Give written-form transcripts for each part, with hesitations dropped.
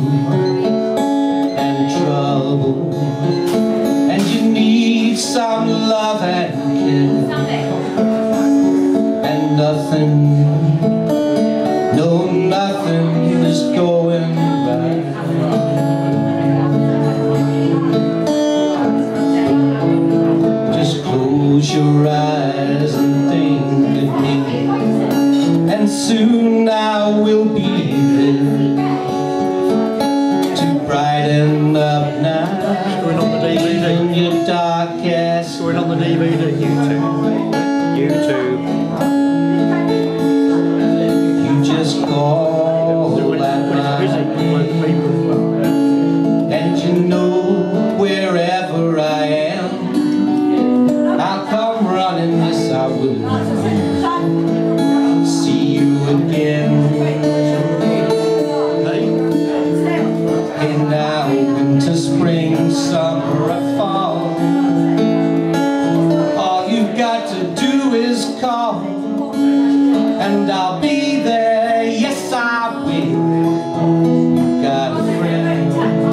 and trouble, and you need some love and care, and nothing, no nothing is going right. Just close your eyes and think of me, and soon I will be there to brighten up now. Going on the DVD. In your darkest. Going on the DVD. YouTube. You just call that night, and you know wherever I am, I'll come running. Yes, I will. See you again. And now winter, spring, summer, or fall, all you've got to do is call, and I'll be there. Yes, I will. You got a friend.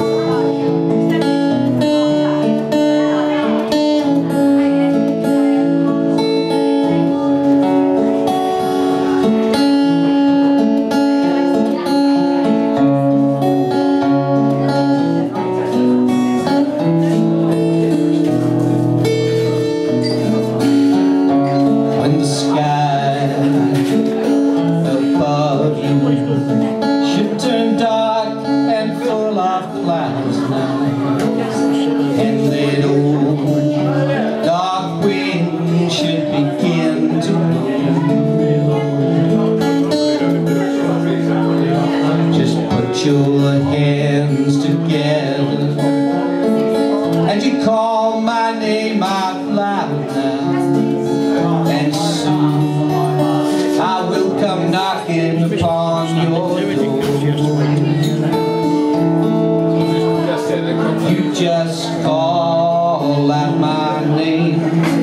Should turn dark and full of clouds now, and that old dark wind should begin to move. Just put your hands together and you call my name out loud now, and soon I will come knocking upon your door. You just call out my name,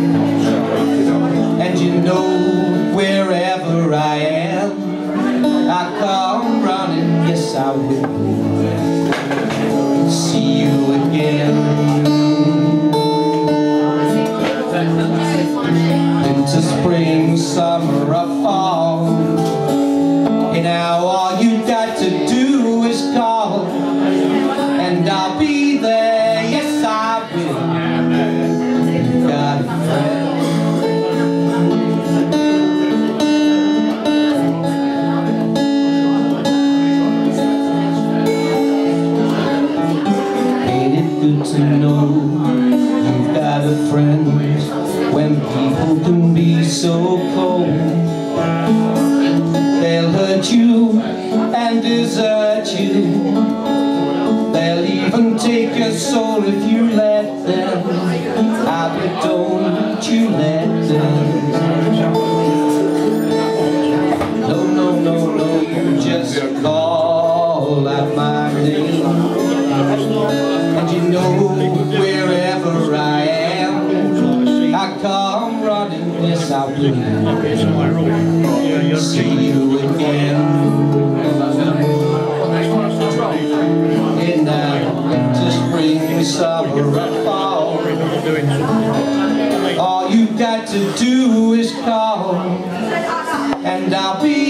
and you know wherever I am, I come running. Yes, I will. See you again. Winter, spring, summer, or fall, and now all you got to do is call, and I'll be there. Yes, I will. You got a friend. Ain't it good to know you've got a friend when people can be so cold? They'll hurt you and desert you. They'll even take your soul if you let them. Ah, but don't you let them. No, no, no, no, you just call out my name, and you know wherever I am, I come running. Yes, I will. See you again. In that winter, spring, summer, or fall, all you got to do is call, and I'll be